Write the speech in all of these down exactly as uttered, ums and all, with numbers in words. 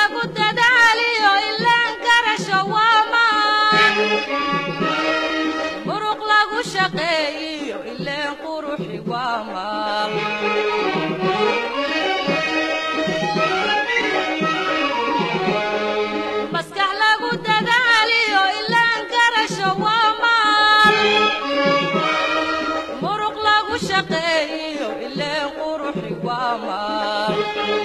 lagu dadaaliyo ilaan garasho waa maan muruq lagu shaqeeyo ilaan quruxi waa maal maskax lagu dadaaliyo ilaan garasho waa maal muruq lagu shaqeeyo ilaan quruxi waa maal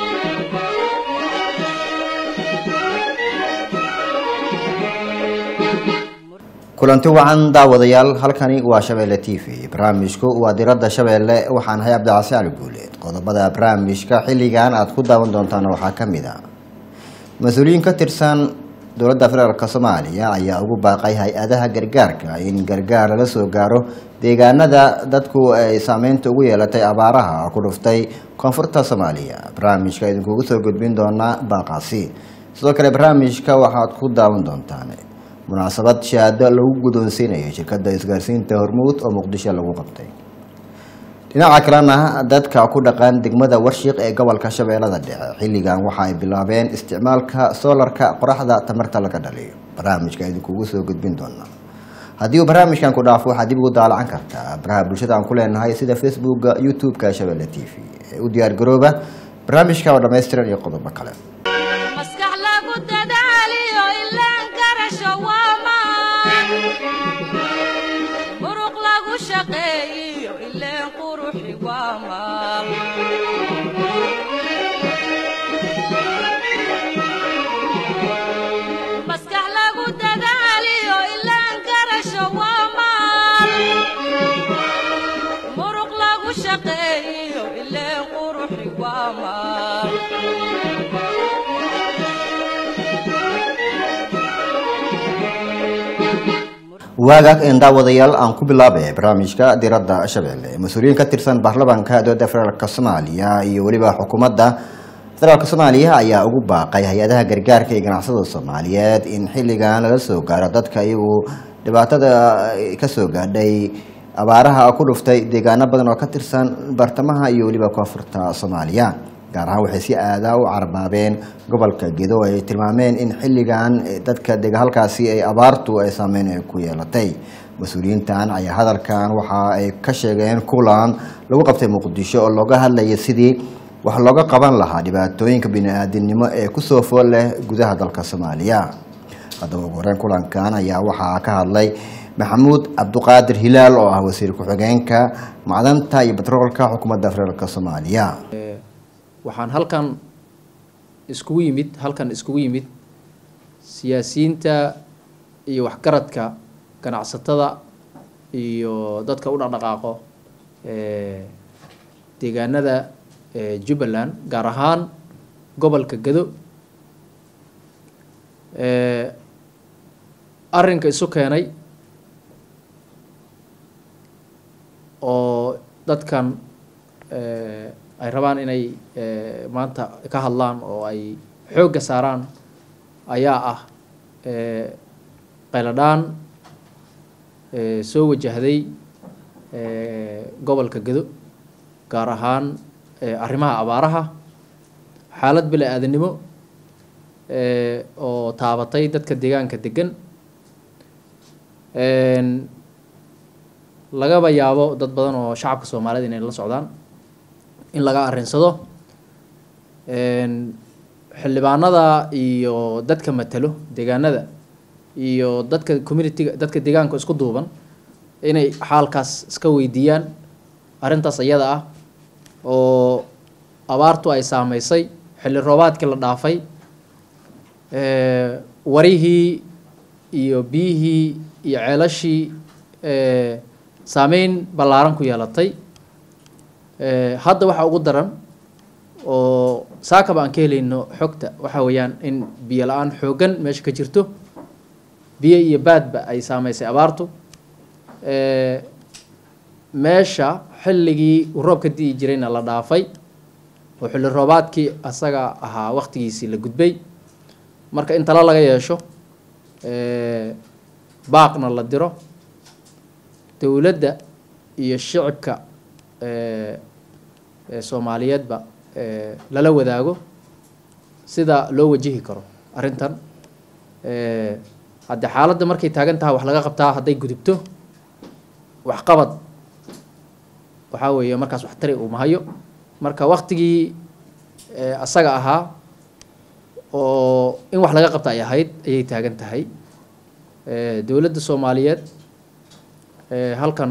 kulanti wacan daawadayaal halkani waa Shabeelle T V barnaamijku waa diradda Shabeelle waxaan hay Cabdi Cali Guuleed qodobada barnaamijka xilligan aad ku daawan doontaan waxaa kamid ah mas'uuliyiin ka tirsan dowladda federaalka Soomaaliya ayaa ugu baaqay hay'adaha gargaarka in gargaar la soo gaaro deegaanada dadku ay saameynta ugu yeelatay abaaraha ku dhuftay koonfurta Soomaaliya barnaamijka idinku ugu soo gudbin doona baaqaasi sidoo kale barnaamijka waxaad ku daawan doontaan munaasabad shahaado lagu guddoonsiinayo shirkadda isgaarsiinta Hormuud oo Muqdisho lagu qabtay dhinaca kalena dadka ku dhaqan degmada Warshiiq ee gobolka Shabeellada Dhexe xilligan waxa ay bilaabeen isticmaalka solarka qoraxda tamarta laga dhaliyo barnaamijka idinku ugu soo gudbin doona haddii uu barnaamijkan ku dhaafo waxaad dib ugu daallacan kartaa baraha bulshada aan ku leenahay sida Facebook YouTube-ka Shabeelle T V ee u diyaar garooba barnaamijka oo dhameystiran iyo qodobo kale maskax lagu dadaaliyo ilaan garasho waa maan muruq lagu shaqeeyo ilaan quruxi waa maal maskax lagu dadaaliyo ilaan garasho waa maal muruq lagu shaqeeyo ilaan quruxi waa maal waagaag in daawadayaal aan ku bilaabay barnaamijka diradda Shabeelle mas'uuliyiin ka tirsan baarlamaanka dowladda federaalka Soomaaliya iyo waliba xukuumadda federaalka Soomaaliya ayaa ugu baaqay hay'adaha gargaarka ee ganacsatada Soomaaliyeed in xilligan la soo gaaro dadka iyagu dhibaatada ka soo gaadhay abaaraha ku dhuftay deegaano badan oo ka tirsan bartamaha iyo waliba koonfurta Soomaaliya gaar ahaan waxay si aada u carbaabeen gobolka Gedo ay tilmaameen in xilligan dadka deegaankaasi ay abaartu ay saameyn ku yeelatay mas'uuliyiintan ayaa hadalkan waxa ay ka sheegeen kulan lagu qabtay Muqdisho oo looga hadlayay sidii wax looga qaban lahaa dhibaatooyinka bini'aadanimo ee ku soo fool leh gudaha dalka Soomaaliya haddaba ugu horreyn kulankan ayaa waxaa ka hadlay Maxamuud Cabduqaadir Hilaal oo ah wasiir ku-xigeenka macdanta iyo batroolka xukuumadda federaalka Soomaaliya waxaan halkan iskugu yimid halkan iskugu yimid siyaasiyiinta iyo waxgaradka ganacsatada iyo dadka u dhaqdhaqaaqo ee deegaanada ee Jubbaland gaar ahaan gobolka Gedo ee arrinka isu keenay oo dadkan ee ay rabaan inay maanta ka hadlaan oo ay xoogga saaraan ayaa ah qayladhaan soo wajahday gobolka Gedo gaar ahaan arrimaha abaaraha xaalad bini'aadanimo oo taabatay dadka deegaanka degan lagaba yaabo dad badan oo shacabka Soomaaliyeed inay la socdaan in laga arinsado xildhibaanada iyo dadka matalo deegaanada iyo dadka community dadka deegaanka isku duuban inay xaalkaas iska weydiiyaan arintaas iyada ah oo abaartu ay saameysay xilli roobaadkii la dhaafay ee warihii iyo biyihii iyo ceelashii ee saameyn ballaaran ku yeelatay hadda waxa ugu daran oo saakaba aan ka helayno xogta waxa weeyaan in biyo la'aan xoogan meesha ka jirto biyo iyo baadba ay saameysay abaartu ee meesha xilligii roobka dii jirayna la dhaafay oo xilli roobaadkii asaga ahaa waqtigiisii la gudbay marka in tala laga yeesho ee baaqna la diro dawladda iyo shacabka ee Soomaaliyeedba ee lala wadaago sida loo wajihi karo arrintan hadda xaaladda markay taagan tahay wax laga qabtaa hadday gudubto waxqabad waxaa weeye markaas wax tari uu mahayo marka waqtigii asaga ahaa oo in wax laga qabta ay ahayd ayay taagan tahay dowladda Soomaaliyeed halkan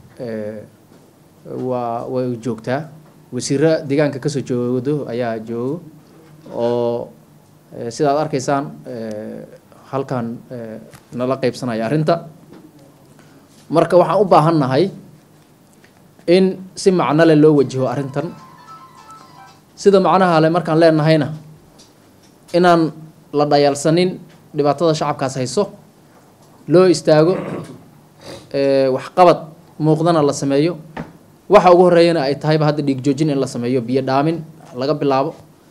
waa way joogtaa wasiirra deegaanka ka soo joogdo ayaa joogo oo sidaad arkaysaan halkan nala qaybsanaya arrinta marka waxaan u baahannahay in si macno leh loo wajaho arrintan sida macnaha leh markaan leenahayna inaan la dhayalsanin dhibaatada shacabkaas hayso loo istaago wax qabad muuqdana la sameeyo waxa ugu horeeyana ay tahayba hadda dhiig joojin in la sameeyo biyo dhaamin laga bilaabo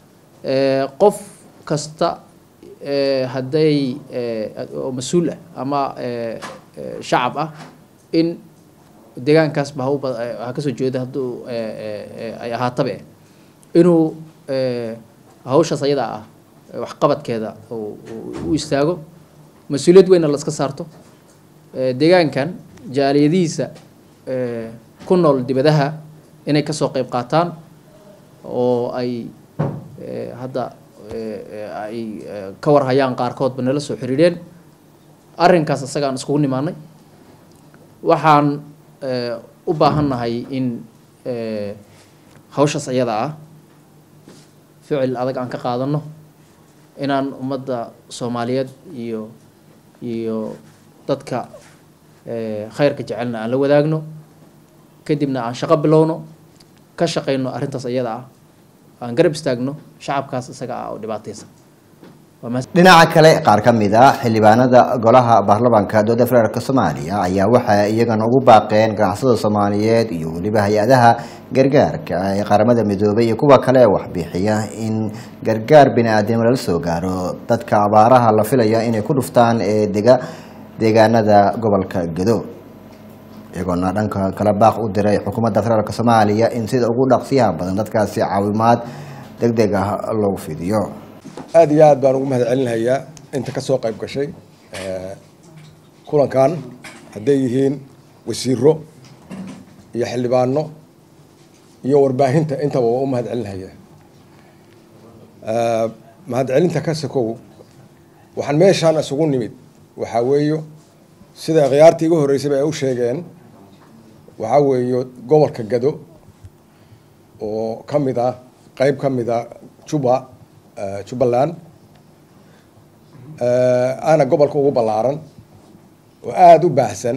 qof kasta hadday oo mas'uul ah ama shacab ah in deegaankaas ba ha ka soo jeeda hadduu ay ahaatabe inuu hawshaas ayada ah wax qabadkeeda u istaago mas'uuliyad weyn la iska saarto deegaankan jaaliyadiisa ku nool dibadaha inay ka soo qayb qaataan oo ay hadda ay ka war hayaan qaarkoodba nala soo xiriireen arrinkaas asagaan iskugu nimaanay waxaan u baahannahay in hawshaas ayada ah ficil adag aan ka qaadano inaan ummadda Soomaaliyeed iyo iyo dadka khayrka jecelna aan la wadaagno kadibna aan shaqo bilowno ka shaqeyno arrintaas ayada ah aan garab istaagno shacabkaas isaga ah oo dhibaataysan dhinaca kale qaar ka mid ah xildhibaanada golaha baarlamaanka dowladda federaalka Soomaaliya ayaa waxa iyagana ugu baaqeen ganacsatada Soomaaliyeed iyo waliba hay'adaha gargaarka ee qaramada midoobay iyo kuwa kale wax bixiya in gargaar bini'aadanimo la soo gaaro dadka abaaraha la filaya inay ku dhuftaan ee dega deegaanada gobolka Gedo iyagoo dhanka kala baaq u diray xukuumadda federaalka Soomaaliya in sida ugu dhaqsiyaha badan dadkaasi caawimaad degdeg ah loogu fidiyo aad iyo aad baan ugu mahadcelinayaa inta ka soo qayb gashay kulankan hadday yihiin wasiiro iyo xildhibaano iyo warbaahinta intaba waa u mahadcelinayaa mahadcelinta ka sakow waxaan meeshaan isugu nimid waxaa weeyo sida khiyaartii ugu horreysay ay u sheegeen waxaa weeyo gobolka Gado oo ka mid ah qayb ka mid ah Juba Jubbaland ana gobolka ugu ballaaran oo aad u baahsan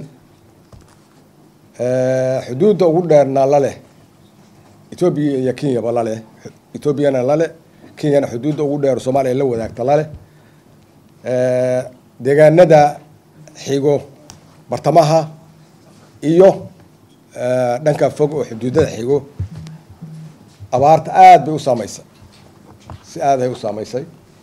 xuduudda ugu dheerna la leh Ethiopia iyo Kenya ba la leh Ethiopiana la leh Kenyana xuduudda ugu dheer Soomaaliya la wadaagta la leh deegaanada xigo bartamaha iyo dhanka fog oo xuduudada xigo abaarta aad bay u saameysay si aad ay u saameysay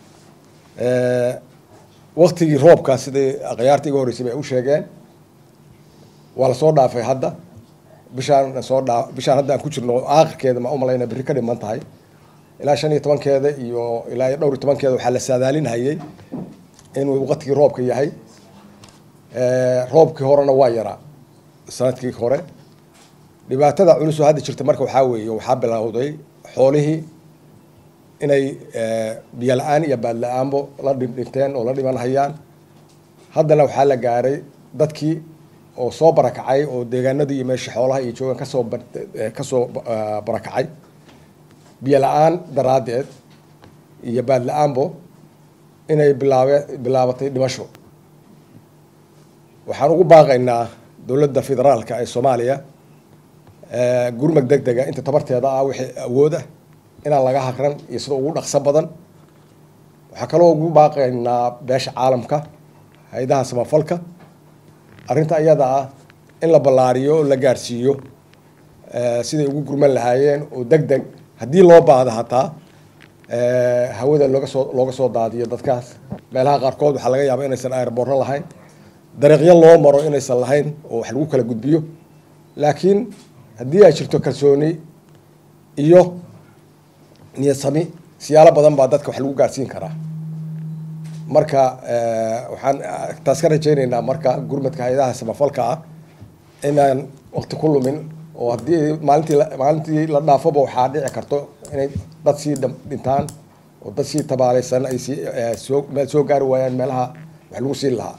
waqtigii roobka sidii khiyaartii ugu horreysay ay u sheegeen waa la soo dhaafay hadda bishaan soo dhaaf bishaan hadda aan ku jirno aakhirkeeda ma u malaynaa biri ka dhiman tahay ilaa shan iyo tobankeeda iyo ilaa dhowr iyo tobankeeda waxaa la saadaalinayay inuu waqtigii roobka yahay roobkii horena waa yaraa sanadkii hore dhibaatada culus oo hadda jirta marka waxaa weeye waxaa bilowday xoolihii inay biyo la'aan iyo baad la'aanbo la dhinteen oo la dhiman hayaan haddana waxaa la gaaray dadkii oo soo barakacay oo deegaanadii iyo meesha xoolaha iyo joogan kasoo kasoo barakacay biyo la'aan daraaddeed iyo baad la'aanbo inay bilaabe bilaabatay dhimasho waxaan ugu baaqaynaa dowladda federaalka ee Soomaaliya gurmad degdega inta tabarteeda ah wixii awood ah inaan laga haqran iyo sida ugu dhaqso badan waxaa kaloo ugu baaqaynaa beesha caalamka hay'adaha samafalka arrinta iyada ah in la ballaariyo oo la gaarsiiyo siday ugu gurman lahaayeen oo degdeg haddii loo baahdo hataa hawada looga soo looga soo daadiyo dadkaas meelaha qaarkood waxaa laga yaabaa inaysan airborno lahayn dariiqyo loo maro inaysan lahayn oo wax lagu kala gudbiyo laakiin haddii ay jirto kalsooni iyo niyad sami siyaalo badan baa dadka wax lagu gaarsiin karaa marka waxaan taas ka rajaynaynaa marka gurmadka hay'adaha samafalka ah inaan waqti ku lumin oo haddii maalintii maalintii la dhaafaba waxaa dhici karto inay dad sii dhintaan oo dad sii tabaalaysan ay sii soo meel soo gaari waayaan meelaha wax lagu siin lahaa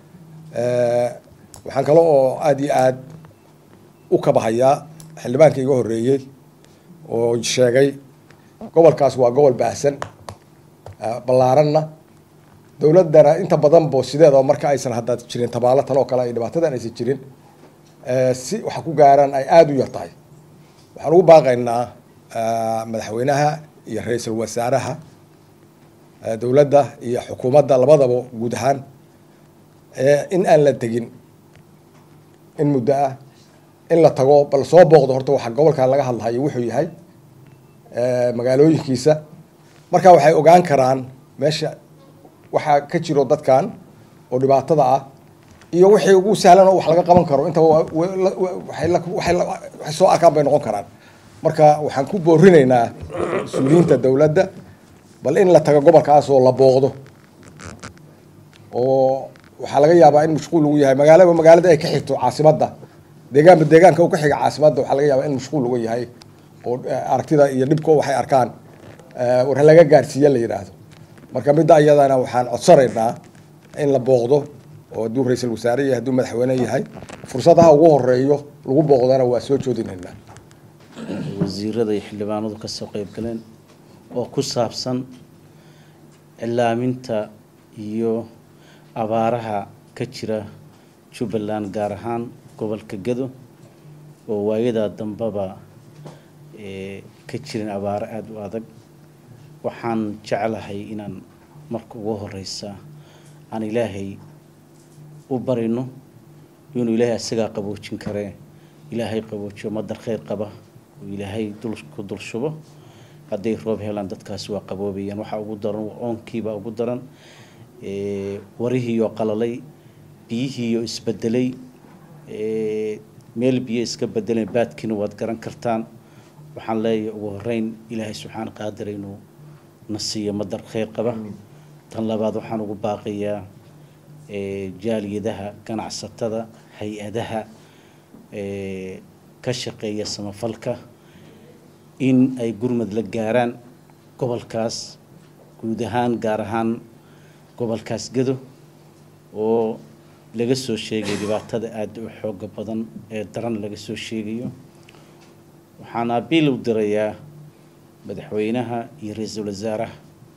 waxaan kale oo aad iyo aad u kabahayaa xildhibaanka iga horreeyey oo sheegay gobolkaas waa gobol baahsan ballaaranna dowladdana inta badan bo sideeda marka aysan hadda jirin tabaalo tan oo kale ay dhibaatadan aysan jirin si waxa ku gaaraan ay aada u yar tahay waxaan ugu baaqaynaa madaxweynaha iyo ra-iisul wasaaraha dowladda iyo xukuumadda labadaba guud ahaan in aan la tegin in muddo ah in la tago bal soo booqdo horta waxa gobolkan laga hadlahayo wuxuu yahay magaalooyinkiisa marka waxay ogaan karaan meesha waxaa ka jiro dadkan oo dhibaatada ah iyo wixii ugu sahlan oo wax laga qaban karo inta waxay soo arkaan bay noqon karaan marka waxaan ku boorinaynaa mas-uuliyiinta dowladda bal in la tago gobolkaas oo la booqdo oo waxaa laga yaabaa in mashquul ugu yahay magaalaba magaalada ay ka xigto caasimadda deegaanba deegaanka uu ka xiga caasimadda waxaa laga yaabaa in mashquul uga yahay oo aragtida iyo dhibko waxay arkaan war laga gaarsiiya la yidhaahdo marka midda iyadana waxaan codsanaynaa in la booqdo oo hadduu ra-iisul wasaare iyo hadduu madaxweyne yahay fursadaha ugu horeeyo lagu booqdana waa soo joodinaynaa wasiirada iyo xildhibaanadu ka soo qayb galeen oo ku saabsan cilaaminta iyo abaaraha ka jira Jubbaland gaar ahaan gobolka Gedo oo waayada dambaba ee ka jirin abaar aad u adag waxaan jeclahay inaan marka ugu horeysa aan Ilaahay u barino inuu Ilaahay asaga qaboojin kare Ilaahay qaboojiyo madar khayr qaba oo Ilaahay dul ku dul shubo haday roob helaan dadkaas waa qaboobayaan waxa ugu daran oonkiiba ugu daran ee warihii oo qalalay biyihii oo isbedelay ee meel biyo iska bedeleen baadkiina waad garan kartaan waxaan leeyahay ugu horeyn Ilaahay subxaanahu qaadir inuu nasiyo madar khayr qaba tan labaad waxaan ugu baaqiyaa ee jaaliyadaha ganacsatada hay'adaha ee ka shaqeeya samafalka in ay gurmad la gaaraan gobolkaas guud ahaan gaar ahaan gobolkaas Gedo oo laga soo sheegay dhibaatada aad u xoog badan ee daran laga soo sheegayo waxaan abiil u dirayaa madaxweynaha iyo ra'iisul wasaaraha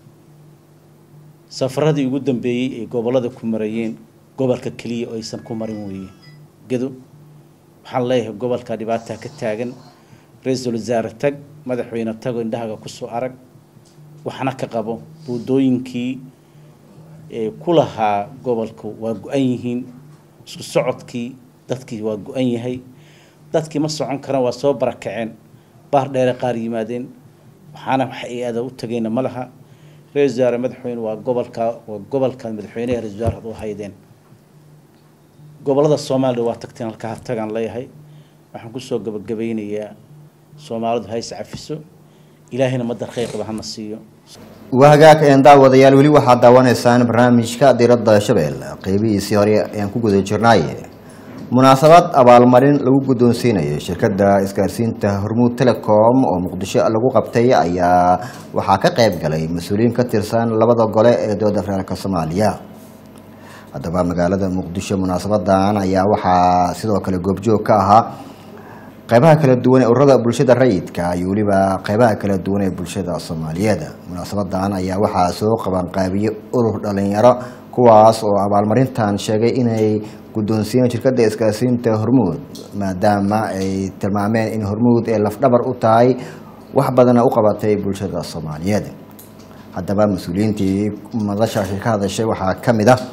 safaradii ugu dambeeyay ee gobolada ku marayeen gobolka kaliya oo aysan ku marin weeyeen Gedo waxaan leeyahay gobolka dhibaato ka taagan ra'iisul wasaare tag madaxweyne tago indhaha ku soo arag waxna ka qabo buudooyinkii ee kulaha gobolku waa go'an yihiin isku socodkii dadkii waa go'an yahay dadkii ma socon karaan waa soo barakaceen baar dheer qaar yimaadeen waxaana wax ay aad u tageen malaha ra'iisul wasaare madaxweyne waa gobolka waa gobolka madaxweynaha ra'iisul wasaare oo haydeen gobolada Soomaaliya waa tagteen halka hartagan leeyahay waxaan ku soo gabagabeynayaa Soomaalidu hay sacafiso ilaahina madar khayr qaba hana siiyo wahagaag een daawadayaal wali waxa daawanaysaan barnaamijka diradda Shabeelle qeybihiisii hore ayaan ku guda jirnay munaasabad abaalmarin lagu guddoonsiinayo shirkadda isgaarsiinta Hormuud Telecom oo Muqdisho lagu qabtay ayaa waxa ka qayb galay mas'uuliyiin ka tirsan labada gole ee dowladda federaalka Soomaaliya haddaba magaalada Muqdisho munaasabadan ayaa waxa sidoo kale goobjoog ka ahaa qaybaha kala duwan ee ururada bulshada rayidka iyo waliba qaybaha kala duwan ee bulshada Soomaaliyeed munaasabadan ayaa waxa soo qaban qaabiyo urur dhalinyaro kuwaas oo abaalmarintan sheegay inay guddoonsiin shirkadda isgaarsiinta Hormuud maadaama ay tilmaameen in Hormuud ay laf dhabar u tahay wax badan u qabatay bulshada Soomaaliyeed haddaba mas'uuliyiintii madasha ka hadashay waxa kamid ah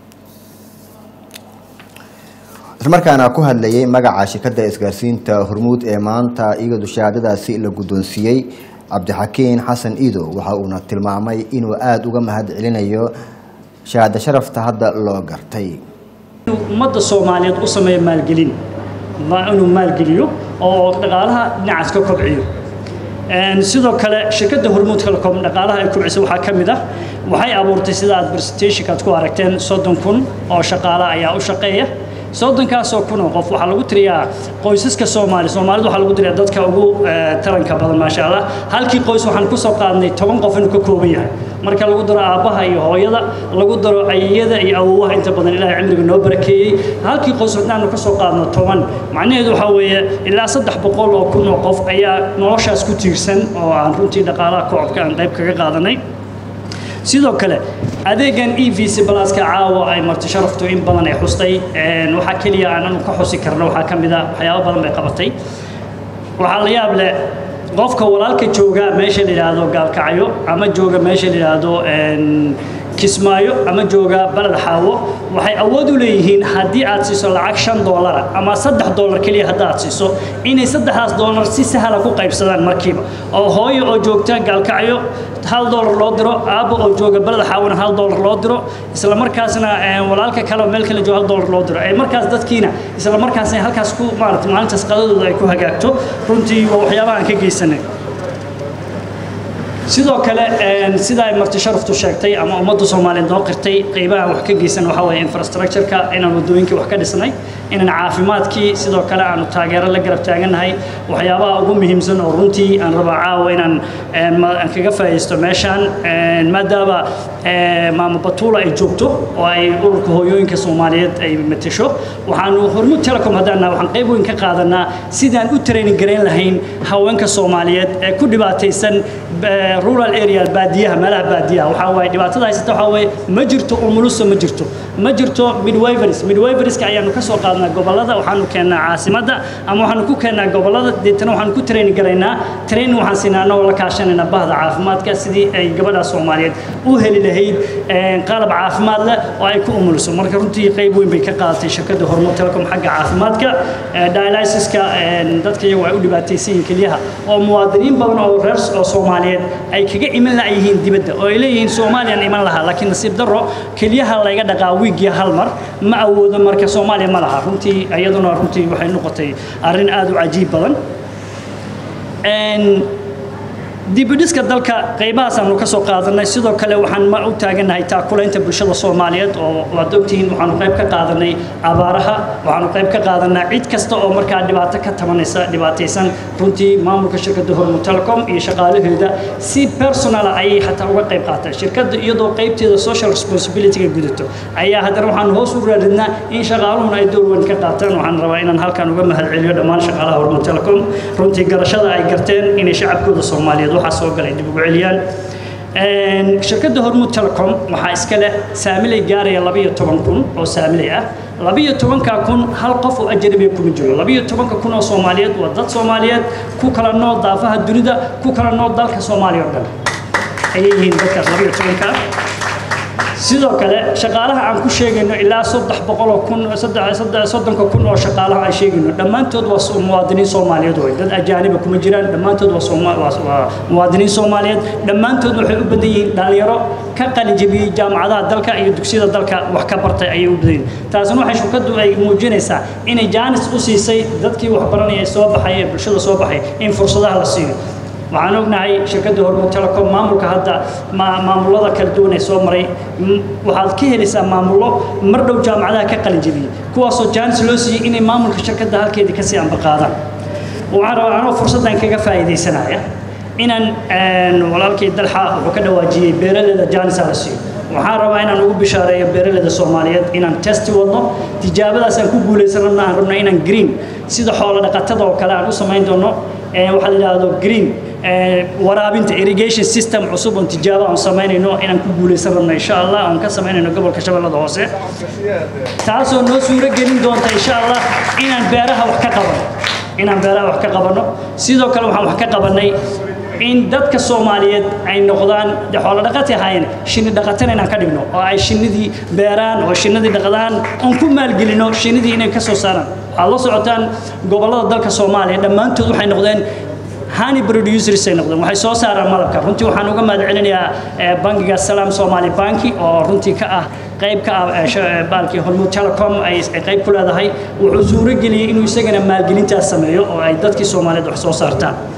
markaana ku hadlayay magaca shirkadda isgaarsiinta Hormuud ee maanta iyadu shahaadadaasi la guddoonsiiyay Cabdixakiin Xasan Iido waxa uu tilmaamay inuu aad uga mahad celinayo shahaada sharafta hadda loo gartay ummadda Soomaaliyeed u sameeyo maalgelin ma inuu maalgeliyo oo dhaqaalaha dhinacaas ka kobciyo sidoo kale shirkadda Hormuud Telecom dhaqaalaha ay kubcisay waxaa ka mid ah waxay abuurtay sida aad presentation ka ku aragteen soddon kun oo shaqaale ayaa u shaqeeya soddonkaas oo kun oo qof waxaa lagu tiriyaa qoysaska Soomaali Soomaalidu waxaa lagu tiriyaa dadka ugu taranka badan ma sha Allah halkii qoys waxaan ku soo qaadnay toban qof inuu ka kooban yahay marka lagu daro aabaha iyo hooyada lagu daro ayeeyada iyo awoowaha inta badan Ilaahay cimriga noo barakeeyay halkii qoys waxaan ka soo qaadno toban macnaheedu waxa weeye ilaa saddex boqol oo kun oo qof ayaa noloshaas ku tiirsan oo aan runtii dhaqaalaha kooxda aan qayb kaga qaadanay sidoo kale adeegan E V C Plus ka caawa ay marti sharafto in badan ay xustay een waxa kaliya aan ka xusi karno waxa kamid ah waxyaabo badan bay qabatay waxa la yaab leh qofka walaalka jooga meesha la yiraahdo gaalkacyo ama jooga meesha la yiraahdo een kismaayo ama jooga balad xaawo waxay awood u leeyihiin haddii aad siiso lacag shan dollar ama saddex dollar kaliya haddii aad siiso inay saddexdaas dollar si sahal ah ku qaybsadaan markiiba oo hooyo oo joogta gaalkacyo hal dollar loo diro aabo oo jooga balad xaawona hal dollar loo diro isla markaasna walaalka kale meel kale jooga hal dollar loo diro ay markaas dadkiina isla markaasna halkaas ku maartay maalintaas qadadooda ay ku hagaagto runtii waa waxyaabaha aan ka geysanay sidoo kale een sida ay marti sharaftu sheegtay ama ummadda Soomaaliyeed oo qirtay qaybaha wax ka geysan waxa weeye infrastructure-ka inaan wadooyinka wax ka dhisnay inaan caafimaadkii sidoo kale aan taageero la garab taaganahay waxyaabaha ugu muhiimsan oo runtii aan rabaa caawa inaan aan kaga faa'iisto meeshan een maadaama maama Batuula ay joogto oo ay ururka hooyooyinka Soomaaliyeed ay matasho waxaan Hormuud Telecom hadana waxaan qayb weyn ka qaadanaa sidaan u training gareyn lahayn haweenka Soomaaliyeed ee ku dhibaataysan rural area baadiyaha meelaha baadiyaha waxa way dhibaatada haysata waxa way ma jirto umuluso ma jirto ma jirto midwiferys midwiferys ka ayaanu ka soo qaadnaa gobolada waxaanu keenaa caasimada ama waxaanu ku keenaa gobolada deetana waxaanu ku training garaynaa training waxaan siinaanaa oo la kaashanayna bahda caafimaadka sidii ay gabadha Soomaaliyeed u heli lahayd qalab caafimaad leh oo ay ku umuluso marka runtii qayb weyn bay ka qaadatay shirkadda Hormuud Telecom xagga caafimaadka dialysis-ka dadka iyagu ay u dhibaataysan kaliyaha oo muwaadiniin badan oo reer oo Soomaaliyeed ay kaga iman laayeen dibadda oo ay leeyihiin Soomaaliya iman laha laakiin nasiib darro kaliyaha la iga dhaqaa wiigi hal mar ma awoodo marka Soomaaliya ma laha runtii ayaduna runtii waxay noqotay arrin aad u cajiib badan een dibudhiska dalka qaybahaas aanu ka soo qaadanay sidoo kale waxaan ma u taaganahay taakulaynta bulshada Soomaaliyeed oo waad ogtihiin waxaanu qayb ka qaadanay abaaraha waxaanu qayb ka qaadanaa cid kasta oo markaa dhibaato ka tabanaysa dhibaataysan runtii maamulka shirkadda Hormuud Telecom iyo shaqaalaheeda si personal ay xataa uga qayb qaataan shirkadda iyadoo qaybteeda social responsibility ga gudato ayaa haddana waxaan hoos u raadinaa in shaqaaluhuna ay door weyn ka qaataan waxaan rabaa inaan halkan uga mahadceliyo dhammaan shaqaalaha Hormuud Telecom runtii garashada ay garteen inay shacabkooda Soomaaliyeed waxa soo galay dib ugu celiyaan een shirkadda Hormuud Telecom waxa iska leh saamilay gaaraya laba iyo toban kun oo saamilay ah laba iyo toban kun hal qof oo ajnabi ku jiro laba iyo toban kun oo Soomaaliyeed waa dad Soomaaliyeed ku kala nool daafaha dunida ku kala nool dalka Soomaaliya oo dhan ayay yihiin dadkaas laba iyo toban sidoo kale shaqaalaha aan ku sheegayno ilaa saddex boqol kun saddex soddon kun oo shaqaalaha ay sheegayno dhamaantood waa muwaadiniin Soomaaliyeed oo dad ajaanib kuma jiraan dhamaantood waa Soomaaliyeed muwaadiniin Soomaaliyeed dhamaantood waxay u badan yihiin dhalinyaro ka qalin jabiyay jaamacadaha dalka iyo dugsiyada dalka wax ka bartay ayay u badan taasina waxay shirkadu ay muujinaysaa inay jaanis u siisay dadkii wax baranayay soo baxay ee bulshada soo baxay in fursadaha la siiyo waxaan ognahay shirkadda Hormuud Telecom maamulka hadda maamulada kala duwan ee soo maray waxaad ka helaysaa maamulo mar dhow jaamacadaha ka qalin jabiyay kuwaas oo jaanis loo siiyay inay maamulka shirkadda halkeedii ka sii ambaqaadaan waxaan rabaa anoo fursadan kaga faa'iideysanaya inaan walaalkay dalxa wuxuu ka dhawaajiyay beeraleyda jaanis la siiyo waxaan rabaa inaan ugu bishaareeyo beeraleyda Soomaaliyeed inaan test wadno tijaabadaas aan ku guuleysan rabnaa aan rabnaa inaan green sida xoolo dhaqatada oo kale aan u sameyn doono waxa la yiraahdo green waraabinta irrigation system cusub oo tijaabo aan sameynayno inaan ku guuleysan rabnaa insha Allah aan ka sameynayno gobolka Shabeellada Hoose taasoo noo suura gelin doonta insha Allah inaan beeraha wax ka qabano inaan beeraha wax ka qabano sidoo kale waxaan wax ka qabanay in dadka Soomaaliyeed ay noqdaan xoolo dhaqato hayeen shinni dhaqataan inaan ka dhigno oo ay shinnidii beeraan oo shinnidii dhaqadaan aan ku maalgelino shinnidii inay ka soo saaraan waxa la socotaan gobolada dalka Soomaaliya dhamaantood waxay noqdeen honey producers ay noqdeen waxay soo saaraan malabka runtii waxaan uga mahadcelinayaa bangiga Salaam Somali Banki oo runtii ka ah qayb ka ah baalkii Hormuud Telecom ay qayb ku leedahay wuxuu suura geliyay inuu isagana maalgelintaas sameeyo oo ay dadkii Soomaaliyeed wax soo saartaan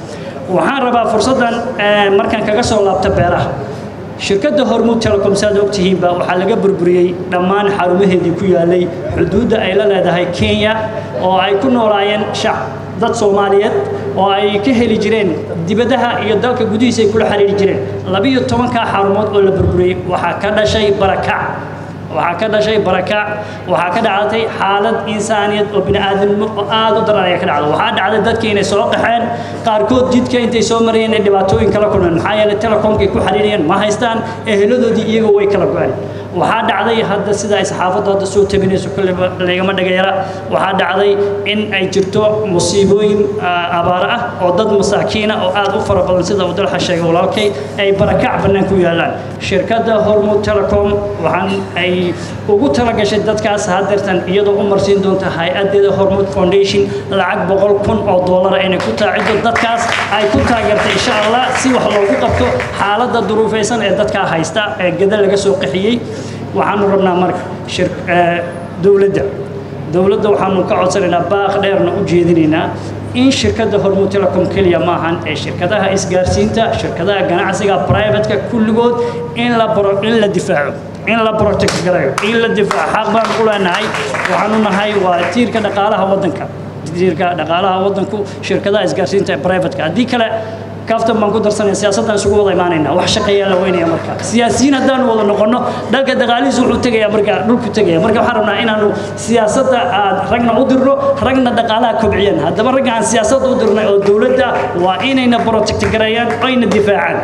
waxaan rabaa fursaddan markaan kaga soo laabto beeraha shirkadda Hormuud Telecom saad ogtihiinba waxaa laga burburiyay dhammaan xarumaheedii ku yaalay xuduudda ay la leedahay Kenya oo ay ku noolaayeen shacab dad Soomaaliyeed oo ay ka heli jireen dibadaha iyo dalka gudihiisa ay kula xiriiri jireen laba iyo toban ka xarumood oo la burburiyay waxaa ka dhashay barakac waxaa ka dhashay barakac waxaa ka dhacday xaalad insaaniyad oo bini'aadanimo aad u daran ay ka dhacdo waxaa dhacday dadkii inay soo qaxeen qaarkood jidka intay soo marayeen ay dhibaatooyin kala kulmeen maxaa yeelay telecomkay ku xiriirayeen ma haystaan eheladoodii iyaga way kala go'een waxaa dhacday hadda sida ay saxaafaddu hadda soo tabinayso kulleba lagama dhagayara waxaa dhacday in ay jirto musiibooyin abaar ah oo dad masaakiin ah oo aad u fara badan sida uu dalxa sheegay walaalkay ay barakac bannaan ku yaalaan shirkadda Hormuud Telecom waxaan ay ugu talagashay dadkaas hadeertan iyadoo u marsiin doonta hay'adeeda Hormuud Foundation lacag boqol kun oo dollar inay ku taacido dadkaas ay ku taageertay insha Allah si wax loogu qabto xaaladda duruufaysan ee dadka haysta ee gada laga soo qaxiyay waxaanu rabnaa marka shir dawladda dawladda waxaanu ka codsanaynaa baaq dheerna u jeedinaynaa in shirkadda Hormuud Telecom kaliya ma ahan ee shirkadaha isgaarsiinta shirkadaha ganacsiga private-ka kulligood in la baro in la difaaco in la protect garayo in la difaaco xaq baan u leenahay waxaanu nahay waa tiirka dhaqaalaha waddanka tiirka dhaqaalaha waddanku shirkadaha isgaarsiinta private-ka haddii kale kaftan baan ku darsanay siyaasaddan isugu wada imaanayna wax shaqeeya la weynaya marka siyaasiyiin haddaan wada noqono dalka dhaqaalihiisu wuxuu tagayaa marka dhulku tagaya marka waxaan rabnaa inaanu siyaasadda aan ragna u dirno ragna dhaqaalaha kobciyaan haddaba ragga aan siyaasadda u dirnay oo dawladda waa inayna protect gareeyaan ayna difaacaan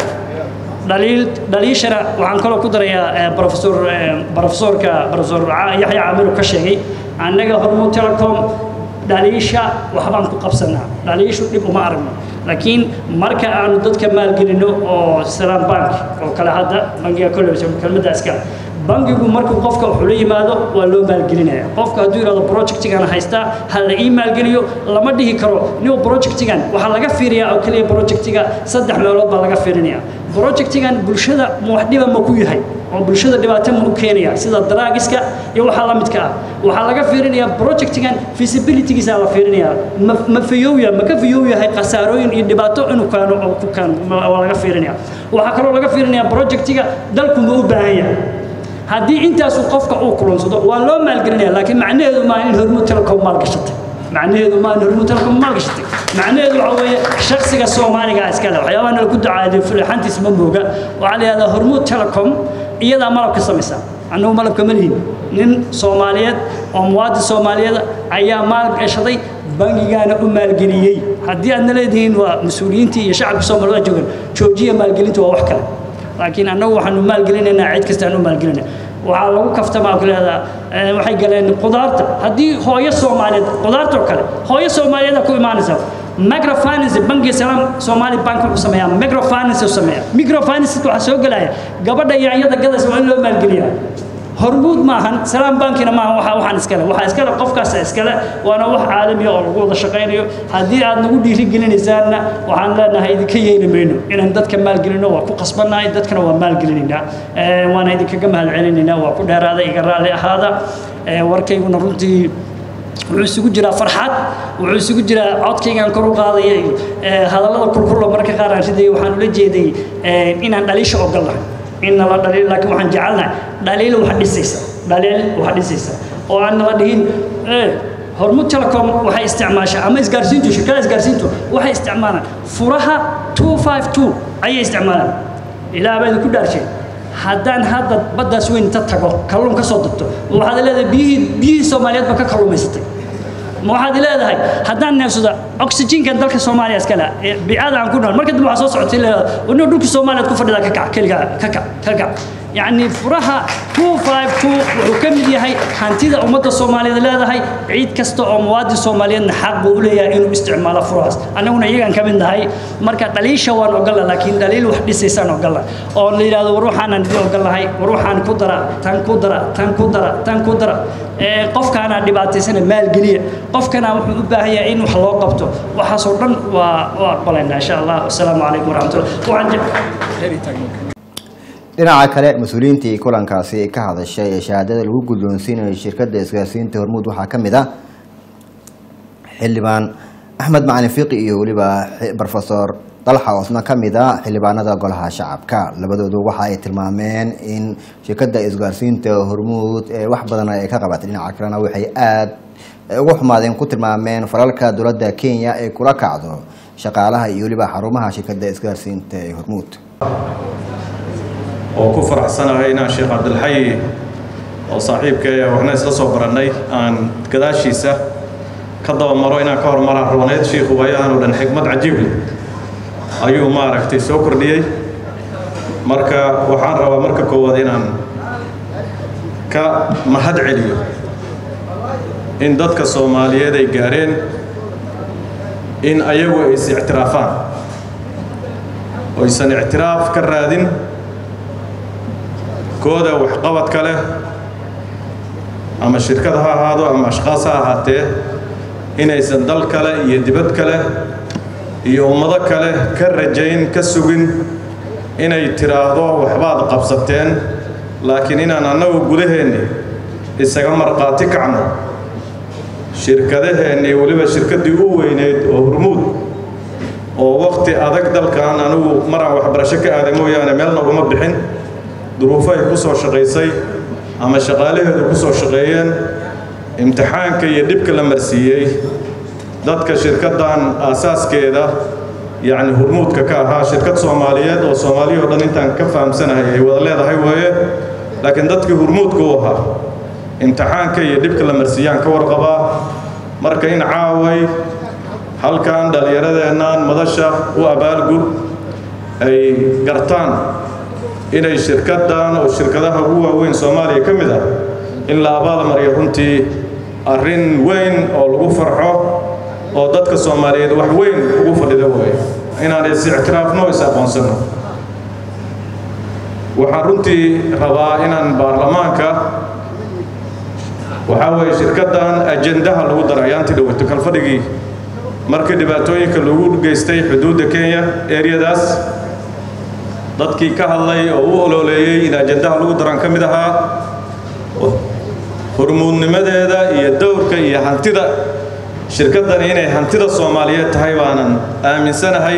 daliil daliishana waxaan kaloo ku darayaa professor professorka professor Yaxya Caamiru ka sheegay annaga Hormuud Telecom daliisha waxbaan ku qabsanaa daliishu dhib uma aragno laakiin marka aanu dadka maalgelino oo Salaam Bank oo kala hadda bangiga kolleys kelmadda iska bangigu markuu qofka wuxuu la yimaado waa loo maalgelinayaa qofka hadduu yiraahdo projectigan haysta hal la ii maalgeliyo lama dhihi karo niyo projectigan waxa laga fiiriyaa oo kaliya projectiga saddex meelood baa laga fiirinayaa projectigan bulshada wax dhiba ma ku yahay oo bulshada dhibaato ma u keenaya sida draagiska iyo waxa la midka ah waxa laga fiirinayaa projectigan feasibility-giisa la fiirinayaa ma fiyooya ma ka fiyooyahay qasaarooyin iyo dhibaato inuu kaano oo ku kaan waa laga fiirinayaa waxa kaloo laga fiirinayaa projectiga dalku ma u baahan yahay haddii intaas uu qofka uu kulansado waa loo maalgelinayaa laakiin macnaheedu ma in Hormuud Telecom maalgashatay macnaheedu ma in Hormuud Telecom maalgashatay macnaheedu waxa weeye shakhsiga Soomaaliga iska leh waxyaabaha la ku dacaaday fuliixantiis ma mooga waxa la yiraahdaa Hormuud Telecom iyada malab ka samaysa anuu malab ka malihin nin Soomaaliyeed oo muwaadin Soomaaliyeed ayaa maal gashaday bangigaana u maalgeliyay haddii aad leedihiin waa mas'uuliyiintii iyo shacabka Soomaaliyeed joogan joojiya maalgelinta waa wax kale laakiin annagu waxaanu maalgelinaynaa cid kasta aanu maalgelinaa waxaa lagu kaftamaa kuleedaa waxay galeen qudaarta haddii hooyo Soomaaliyeed qudaarta oo kale hooyo Soomaaliyeed ku imaanaysa microfinance bangiga Salaam Somali Bank wuxuu sameeyaa microfinance uu sameeyaa microfinance waxa soo galaya gabadha yaanyada gadaysa waa in loo maalgeliyaa Hormuud maahan Salaam Bankina maahan waxa waxaan iskale waxa iskale qofkaas iskale waana wax caalami ah oo lagu wada shaqeynayo haddii aad nagu dhiiri gelinaysaana waxaan leenahay idinka yeelimayno inaan dadka maalgelino waa ku qasbanahay dadkana waa maalgelinaynaa ee waana idinkaga mahadcelinaynaa waa ku dheeraada iga raali ahaada ee warkayguna runtii wuxuu isugu jiraa farxad wuxuu isugu jiraa codkaygan kor u qaadaya ee hadallada kulkullo marka qaar aan sidii waxaan ula jeeday inaan dhaliisho ogolahay إن الله دليل لكن وحن جعلنا دليل واحد يسيس دليل واحد يسيس وأن الله دين إيه Hormuud Telecom waxay isticmaashaa ama isgaarsiintu shirkada isgaarsiintu waxay isticmaalaan furaha two five two ayay isticmaalaan ilaa bay ku dhaarshay haddaan hadda baddaas weyn inta tago kalluun ka soo dabto waxaad leedahay biyihii biyihii Soomaaliyeed ba ka kalluumaysatay ma waxaad leedahay haddaan neefsado oxygen-kan dalka Soomaaliya iska leh bi'ada aan ku nool marka dib waxa soo socotay leedahay inuu dhulka Soomaaliyeed ku fadhida ka kac kaliga ka kac ka kac يعني فرها two five two وكمل يهاي هانتيدا أمة الصومالية لا هاي عيد كستو أمواد الصومالية نحق بقولي إنه استعمال فراس أنا هنا يجان كمان هاي مركز دليل شوان وقلا لكن دليل واحد سيسان وقلا أو اللي هذا وروح أنا ندي وقلا هاي وروح أنا قدرة تان قدرة تان قدرة تان قدرة قف كان عندي بعد سنة مال قليل قف كان بهاي إنه حلو قبته وحصرنا وقبلنا إن شاء الله والسلام عليكم ورحمة الله وعند dhinaca kale mas'uuliyiintii kulankaasi ka hadashay ee shahaadada lagu guddoonsiinayo shirkadda isgaarsiinta Hormuud waxaa ka mid ah xildhibaan Axmed Macalin Fiqi iyo waliba professor dalxa oo isna ka mid ah xildhibaanada golaha shacabka. labadoodu waxa ay tilmaameen in shirkadda isgaarsiinta Hormuud ee wax badan ay ka qabatay dhinaca kalena waxay aad ugu xumaadeen ku tilmaameen falalka dowladda Kenya ee kula kacdo shaqaalaha iyo waliba xarumaha shirkadda isgaarsiinta ee Hormuud. oo ku faraxsanahay inaan Sheekh Cabdilxay oo saaxiibkay waxna isla soo baranay aan gadaashiisa ka daba maro inaan ka hormaro rooneed sheekhu waayaan oo dhan xigmad cajiib leh ayuu maaragtay soo kordhiyay. marka waxaan rabaa marka koowaad inaan ka mahad celiyo in dadka Soomaaliyeed ay gaareen in ayagu ay is ictiraafaan oo aysan ictiraaf ka raadin kooda wax qabad kale ama shirkad ha ahaado ama ashqaas ha ahaatee inaysan dal kale iyo dibad kale iyo ummado kale ka rajayn ka sugin inay tiraahdo waxbaad qabsateen laakiin inaan annagu gudaheenni isaga marqaati kacno shirkadaheenni waliba shirkaddii u weyneyd oo Hormuud oo waqti adag dalkan anigu maraan waxbarasho ka aaday mooyaane meel naguma bixin duruufo ay ku soo shaqaysay ama shaqaalaheedu ku soo shaqeeyeen imtixaanka iyo dhibka la marsiiyey dadka shirkaddan aasaaskeeda yacni Hormuudka ka ahaa shirkad Soomaaliyeed oo Soomaaliya oo dhan intaan ka fahamsanahay ay wada leedahay weeye laakiin dadkii Hormuudka u ahaa imtixaanka iyo dhibka la marsiiyaan ka warqabaa. marka in caaway halkan dhalinyaradeennan madasha u abaalgud ay gartaan inay shirkaddan oo shirkadaha ugu waaweyn Soomaaliya ka mid ah in la abaal mariyo runtii arrin weyn oo lagu farxo oo dadka Soomaaliyeed wax weyn ugu fadhido weeye inaan is ictiraafno is aqoonsano. waxaan runtii rabaa inaan baarlamaanka waxa weeye shirkaddan ajendaha lagu daray ayaantii dhawaato kalfadhigii markii dhibaatooyinka lagu geystay xuduudda Kenya areadaas dadkii ka hadlay oo u ololeeyay in ajendaha lagu daran ka mid ahaa hormuudnimadeeda iyo dowrka iyo hantida shirkaddan inay hantida Soomaaliyeed tahay baanan aaminsanahay.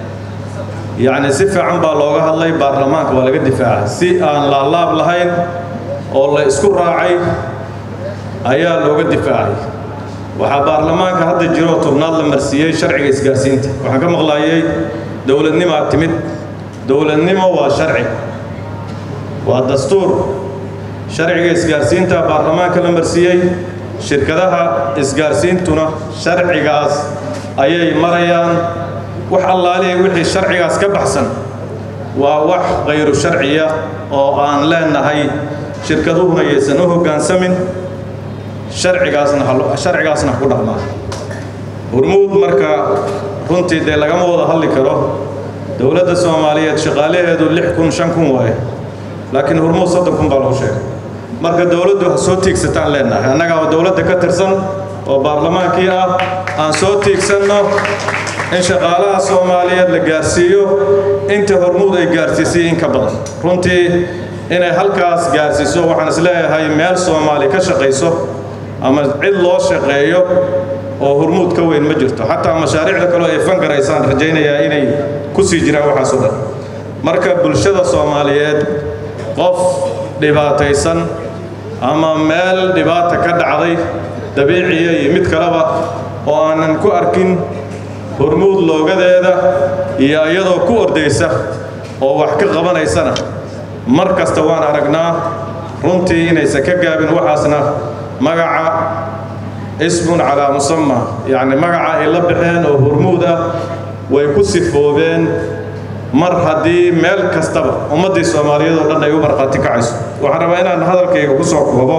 yacni si fiican baa looga hadlay baarlamaanka waa laga difaacay si aan la laab lahayn oo la isku raacay ayaa looga difaacay. waxaa baarlamaanka hadda jiro tobnaad la marsiiyey sharciga isgaarsiinta waxaan ka maqlaayay dowladnimo timid dowladnimo waa sharci waa dastuur sharciga isgaarsiinta baarlamaanka la marsiiyey shirkadaha isgaarsiintuna sharcigaas ayay marayaan. wax allaale wixii sharcigaas ka baxsan waa wax qayru sharciya oo aan leenahay shirkaduhuna aysan u hoggaansamin sharcigaasna sharcigaasna ku dhaqmaa. Hormuud marka runtii dee lagama wada hadli karo dowladda Soomaaliyeed shaqaalaheedu lix kun shan kun waaye laakiin Hormuud soddon kun baa loo sheegay. marka dowladdu ha soo tiigsataan leenahay annaga oo dowladda ka tirsan oo baarlamaankii ah aan soo tiigsanno in shaqaalaha Soomaaliyeed la gaarsiiyo inta Hormuud ay gaarsiisay in ka badan. runtii inay halkaas gaarsiiso waxaan isleeyahay meel Soomaali ka shaqayso ama cid loo shaqeeyo oo Hormuud ka weyn ma jirto xataa mashaariicda kale ay fangaraysaan rajaynayaa inay ku sii jiraan waxaas oo dhan. marka bulshada Soomaaliyeed qof dhibaataysan ama meel dhibaata ka dhacday dabiiciya iyo mid kaleba oo aanan ku arkin Hormuud loogadeeda iyo iyadoo ku ordaysa oo wax ka qabanaysana mar kasta waan aragnaa runtii inaysan ka gaabin waxaasna magaca ismun calaa musamma yacni magaca ay la baxeen oo Hormuud ah way ku sifoobeen mar haddii meel kastaba ummaddii Soomaaliyeed oo dhan ay u marqaati kacayso. waxaan rabaa inaan hadalkayga ku soo koobo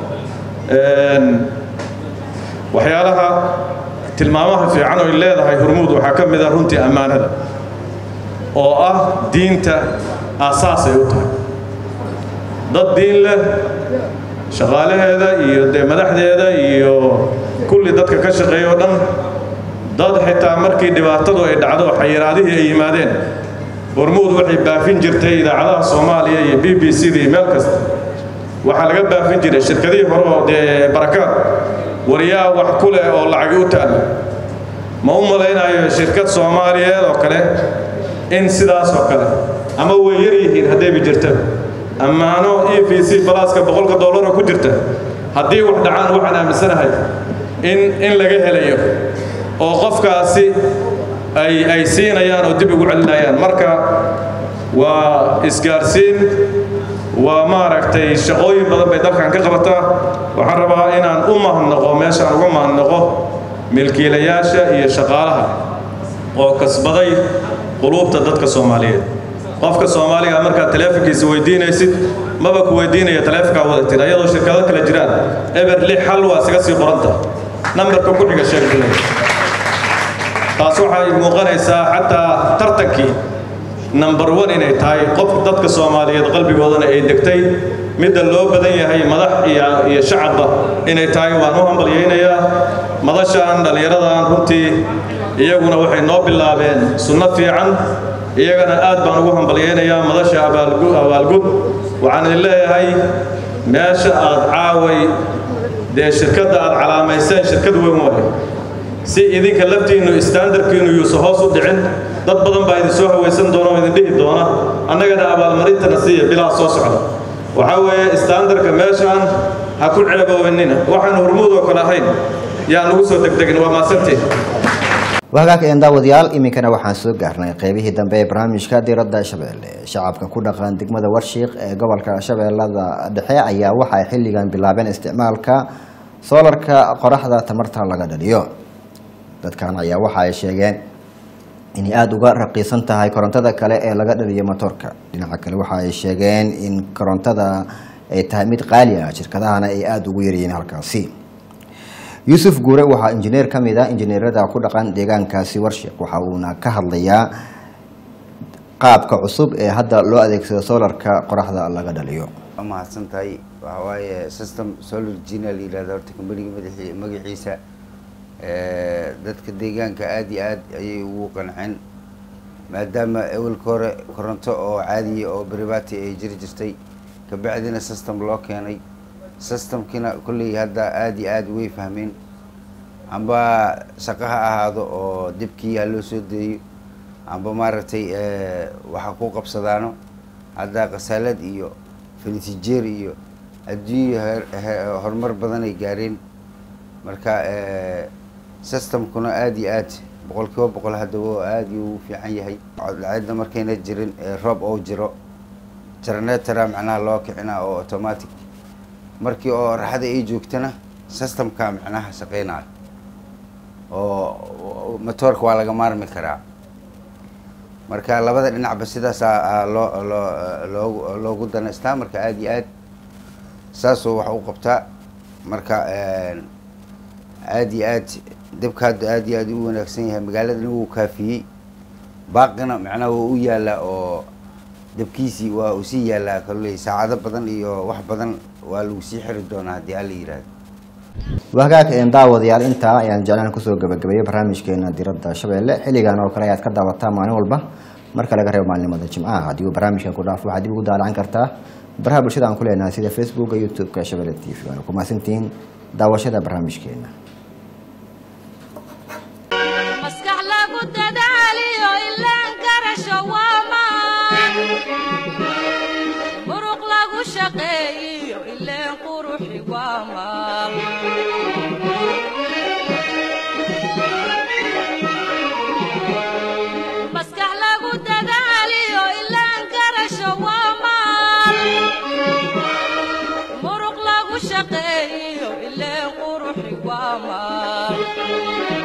waxyaalaha tilmaamaha fiican oo ay leedahay Hormuud waxaa ka mid ah runtii ammaanada oo ah diinta aasaas ay u tahay. dad diin leh shaqaalaheeda iyo dee madaxdeeda iyo kulli dadka ka shaqeeya oo dhan dad xitaa markii dhibaatadu ay dhacdo xayiraadihii ay yimaadeen Hormuud waxay baafin jirtay idaacadaha Soomaaliya iyo B B C meel kasta waxaa laga baafin jiray shirkadihii hore oo dee barakaad wariyaa wax ku leh oo lacag u taal ma u malaynayo shirkad Soomaaliyeed oo kale in sidaas oo kale ama way yar yihiin haddii jirto amaano E V C Plus-ka boqolka dollar ku jirta haddii wax dhacaan waxaan aaminsanahay in in laga helayo oo qofkaasi ay ay siinayaan oo dib ugu celinayaan marka waa isgaarsiin waa maaragtay shaqooyin badan bay dalkan ka qabataa waxaan rabaa inaan u mahadnaqo meeshaan uga mahadnaqo milkiilayaasha iyo shaqaalaha oo kasbaday quluubta dadka Soomaaliyeed qofka Soomaaliga marka teleefankiisa weydiinaysid maba ku weydiinaya teleefanka wadatin ayadoo shirkado kala jiraan eber lix hal waa isaga sii qoranta nambarka ku xiga sheegay taas waxay muuqanaysaa xataa tartankii number one inay tahay qof dadka Soomaaliyeed qalbigoodana ay degtay midda loo badan yahay madax iyo iyo shacabba inay tahay waan u hambalyeynaya madashaan dhalinyaradan runtii iyaguna waxay noo bilaabeen sunnad fiican iyagana aad baan ugu hambalyeynaya madasha abaalgud abaalgud waxaan leeyahay meesha aad caaway de shirkadda aad calaamayseen shirkad weyn waay si idinka laftiinu standardkiinu uu soo hoos u dhicin dad badan baa idin soo hawaysan doona oo idin dhihi doona annagana abaalmarintana siiya bilaa soo socda waxa weeye standardka meeshaan ha ku cilaboobinina waxaan hormuud oo kala ahayn yaa lagu soo degdegin waa maasantii wahagaag een daawadayaal iminkana waxaan soo gaarnay qaybihii dambe ee barnaamijka diiradda Shabeelle shacabka ku dhaqan degmada Warshiiq ee gobolka Shabeellada Dhexe ayaa waxa ay xilligan bilaabeen isticmaalka solarka qoraxda tamarta laga dhaliyo dadkan ayaa waxa ay sheegeen in aad uga raqiisan tahay korontada kale ee laga dhaliyo motorka dhinaca kale waxa ay sheegeen in korontada ay tahay mid qaali ah shirkadahana ay aad ugu yaryihiin halkaasi Yusuf Guure waxa injineer kamida injineerada ku dhaqan deegaankaasi Warshiiq waxa uuna ka hadlayaa qaabka cusub ee hadda loo adeegsado solarka qoraxda laga dhaliyo ma hadsantahay waxa waaye system solar genal ilaa horta company magaciisa ee dadka deegaanka aad iyo aad ayay ugu qanceen maadaama awalka hore koronto oo caadi oo private ay jiri jirtay ka bacdina system loo keenay systemkina kulli hadda aad iyo aad way fahmeen amba shaqaha ahaado oo dibkii loo soo deeyo amba maaragtay ee waxa ku qabsadaano hadda qasaalad iyo filtijeer iyo adii horumar badan ay gaareen marka ee systemkuna aad iyo aad boqolkiiba boqol hadda oo aad u fiican yahay codlaayada markayna jirin roob oo jiro generator macnaha loo kicina oo automatic markii oo raxada ay joogtana systemka macnaha shaqeynaa oo motorka waa laga maarmi karaa marka labada dhinacba sidaas loo loo loogu danaystaa marka aad iyo aad saas oo wax u qabtaa marka aad iyo aad dibka aad iyo aad u wanaagsan yahay magaalada uu kaafiyay baaqina macnaha uu yaala oo dibkiisi waa uu si yaala kale saacado badan iyo wax badan waa lagu sii xiri doonaa hadii aan la yiraahdo wahagaag een daawadayaal inta ayaan jeclaan ku soo gabagabeeyay barnaamijkeena diiradda Shabeelle xilligan oo kale ayaad ka daawataa maalin walba marka laga reebo maalinimada Jimcaha hadii uu barnaamijkan ku dhaafo waxaad dib ugu daalan kartaa baraha bulshada aan ku leenahay sida Facebook iyo YouTube-ka Shabeelle T V waana ku maasantiin daawashada barnaamijkeena maskax lagu dadaaliyo ilaan garasho waama muruq lagu shaqeeyo ilaan quruxi waama maskax lagu dadaaliyo ilaan garasho waama muruq lagu shaqeeyo ilaan quruxi waama